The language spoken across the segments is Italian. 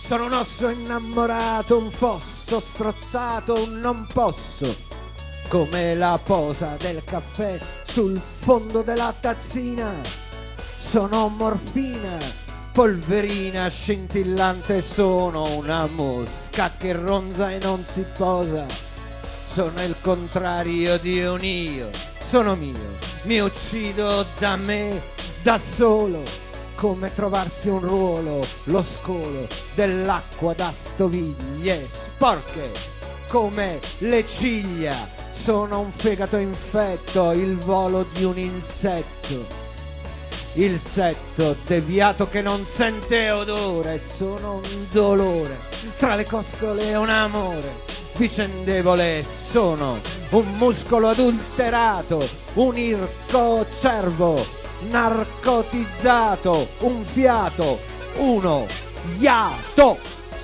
Sono un osso innamorato, un fosso strozzato, un non posso, come la posa del caffè sul fondo della tazzina. Sono morfina, polverina scintillante, sono una mosca che ronza e non si posa. Sono il contrario di un io, sono mio, mi uccido da me, da solo. Come trovarsi un ruolo, lo scolo dell'acqua da stoviglie sporche, come le ciglia. Sono un fegato infetto, il volo di un insetto, il setto deviato che non sente odore. Sono un dolore, tra le costole un amore vicendevole. Sono un muscolo adulterato, un irco cervo narcotizzato, un fiato, uno iato.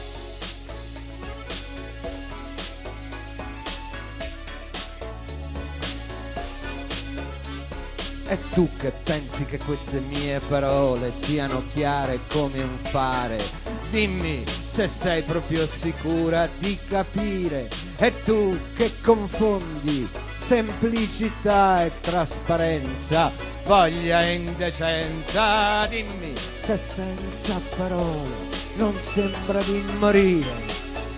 E tu che pensi che queste mie parole siano chiare come un fare? Dimmi se sei proprio sicura di capire. E tu che confondi semplicità e trasparenza, voglia e indecenza, dimmi se senza parole non sembra di morire.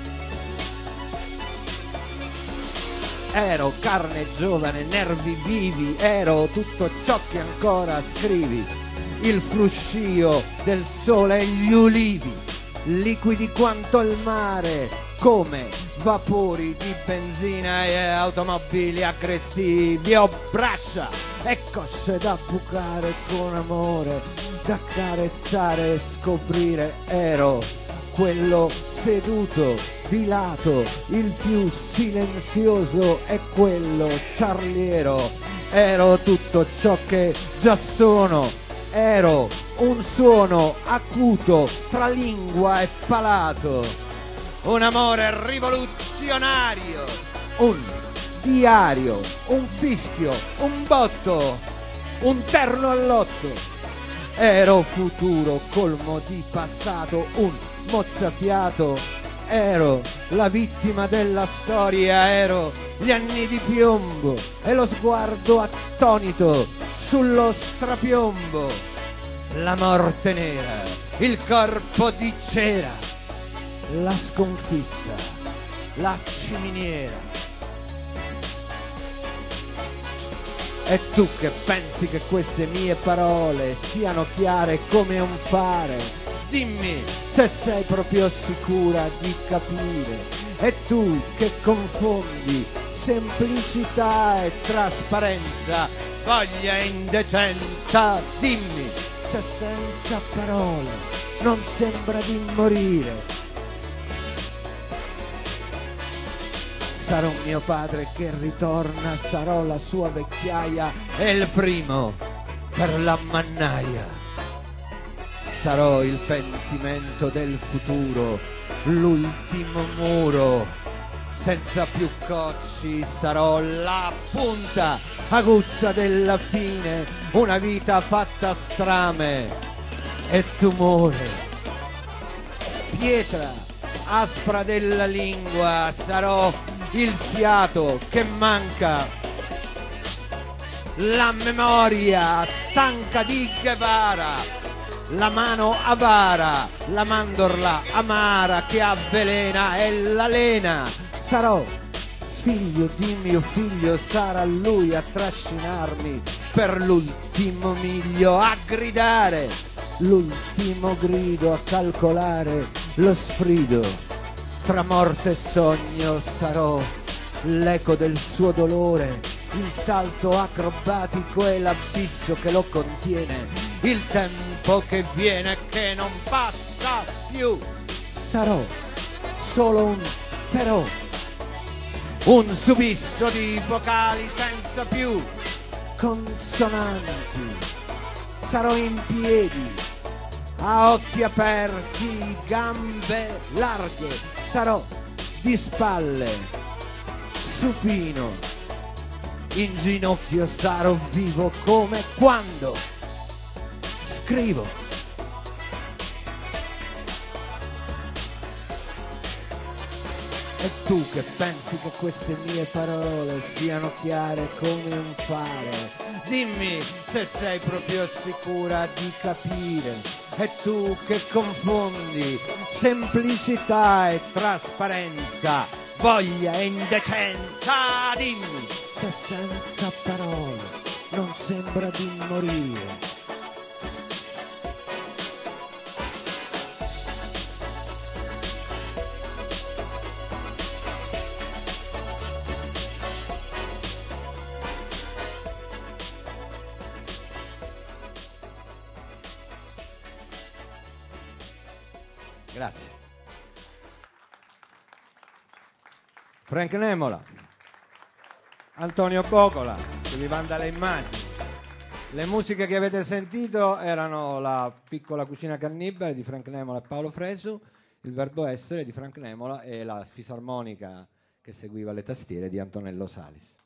Ero carne giovane, nervi vivi, ero tutto ciò che ancora scrivi, il fruscio del sole e gli ulivi, liquidi quanto il mare, come vapori di benzina e automobili aggressivi. Ho braccia e cosce da bucare con amore, da carezzare e scoprire. Ero quello seduto di lato, il più silenzioso e quello ciarliero. Ero tutto ciò che già sono, ero un suono acuto tra lingua e palato, un amore rivoluzionario, un diario, un fischio, un botto, un terno all'otto. Ero futuro colmo di passato, un mozzafiato. Ero la vittima della storia, ero gli anni di piombo e lo sguardo attonito sullo strapiombo, la morte nera, il corpo di cera, la sconfitta, la ciminiera. E tu che pensi che queste mie parole siano chiare come un fare, dimmi se sei proprio sicura di capire. E tu che confondi semplicità e trasparenza, voglia e indecenza, dimmi se senza parole non sembra di morire. Sarò mio padre che ritorna, sarò la sua vecchiaia e il primo per la mannaia. Sarò il pentimento del futuro, l'ultimo muro, senza più cocci. Sarò la punta aguzza della fine, una vita fatta strame e tumore. Pietra aspra della lingua, sarò il fiato che manca, la memoria stanca di Guevara, la mano avara, la mandorla amara che avvelena e la lena. Sarò figlio di mio figlio, sarà lui a trascinarmi per l'ultimo miglio, a gridare l'ultimo grido, a calcolare lo sfrido. Tra morte e sogno sarò l'eco del suo dolore, il salto acrobatico e l'abisso che lo contiene, il tempo che viene e che non passa più. Sarò solo un però, un subisso di vocali senza più consonanti. Sarò in piedi, a occhi aperti, gambe larghe. Sarò di spalle, supino, in ginocchio. Sarò vivo come quando scrivo. E tu che pensi che queste mie parole siano chiare come un fare, dimmi se sei proprio sicura di capire. E tu che confondi semplicità e trasparenza, voglia e indecenza, dimmi se senza parole non sembra di morire. Grazie. Frank Nemola, Antonio Bocola, che vi manda le immagini. Le musiche che avete sentito erano La piccola cucina cannibale di Frank Nemola e Paolo Fresu, Il verbo essere di Frank Nemola e la fisarmonica che seguiva le tastiere di Antonello Salis.